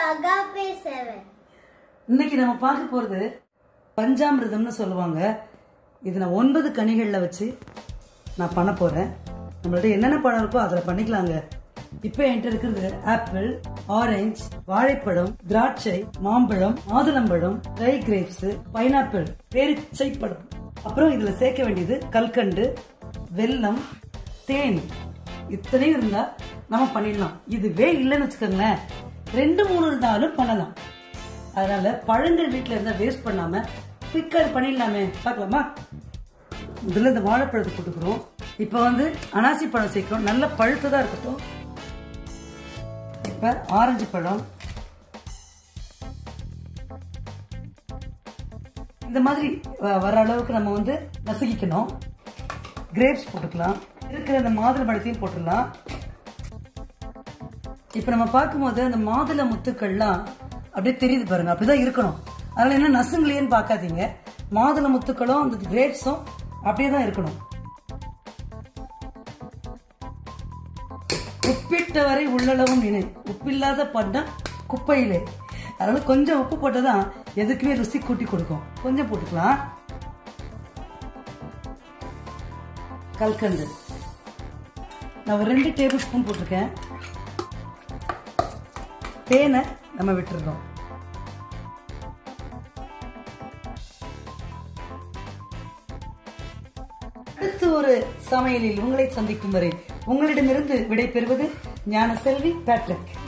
Agape 7. இன்னைக்கு நம்ம பார்க்க போறது பஞ்சாமிர்தம்னு சொல்லுவாங்க. இது நான் 9 கனிகள்ல வச்சு நான் பண்ண போறேன். நம்மள்ட்ட என்னென்ன பழம் இருக்கோ அதில் பண்ணிக்கலாங்க. இப்போ என்கிட்ட இருக்கிறது ஆப்பிள், ஆரஞ்சு, வாழைப்பழம், திராட்சை, மாம்பழம், மாதுளம்பழம், ட்ரை கிரேப்ஸ், பைனாப்பிள், பேரிச்சை பழம். அப்புறம் இதுல சேர்க்க வேண்டியது கல்கண்டு, வெல்லம், தேன். இத்தனையும் இருந்தா நம்ம பண்ணிடலாம். இதுவே இல்லைன்னு வச்சுக்கோங்களேன், 2-3 இருந்தாலும் பண்ணலாம். அதனால பழங்கள் வீட்டுல இருந்தா வேஸ்ட் பண்ணாம குயிக்கா பண்ணிடலாமே. பார்க்கலாமா? முதல்ல இந்த வாழைப்பழத்தை போட்டுக்கிறோம். இப்ப அனாசி பழம் சேர்க்கிறோம். நல்ல பழுத்ததா இருக்கட்டும். இப்ப ஆரஞ்சு பழம் இந்த மாதிரி வர அளவுக்கு நம்ம நசுக்கிக்கணும். கிரேப்ஸ் போட்டுக்கலாம். இருக்கிற அந்த மாதுளை பழத்தையும் போட்டுடலாம். இப்ப நம்ம பார்க்கும்போது அந்த மாதுளை முத்துக்கள்லாம் அப்படியே தெரியுது பாருங்க. அப்படிதான் இருக்கணும். அதனால என்ன நசுங்கலையேன்னு பார்க்காதீங்க. மாதுளை முத்துக்களும் அந்த கிரேப்ஸும் அப்படியே தான் இருக்கணும். உப்பிட்டவரை உள்ளளவும் நினை, உப்பில்லாத பண்ண குப்பையிலே. அதனால கொஞ்சம் உப்பு போட்டதான் எதுக்குமே ருசி கூட்டி கொடுக்கும். கொஞ்சம் போட்டுக்கலாம். கல்கண்டு நான் ஒரு 2 டேபிள் ஸ்பூன் போட்டிருக்கேன். தேனை நம்ம விட்டுருந்தோம். அடுத்து ஒரு சமையலில் உங்களை சந்திக்கும் வரை உங்களிடமிருந்து விடை பெறுவது ஞானசெல்வி பேட்ரிக்.